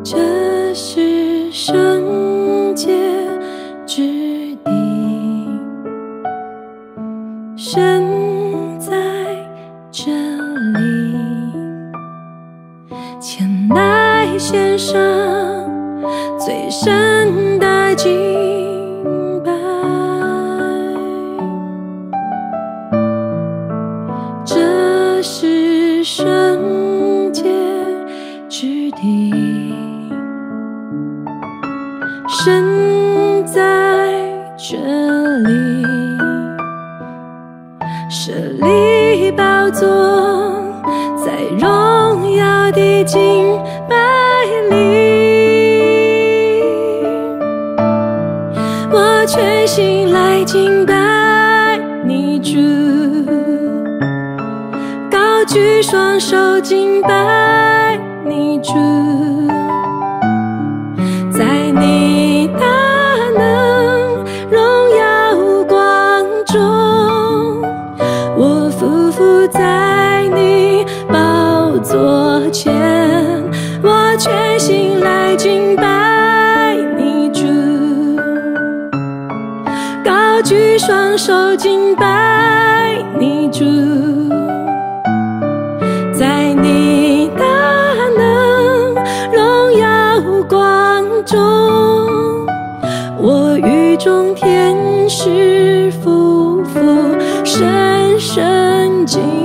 这是圣洁之地，神在这里，前来献上最深的敬拜。这是圣洁之地，神在这里，设立宝座在荣耀的敬拜里，我全心来敬拜你主，高举双手敬拜你主，在你大能荣耀光中，我匍匐在你宝座前，我全心来敬拜你主，高举双手敬拜你主，在你大能荣耀光中，我与众天使匍匐深深敬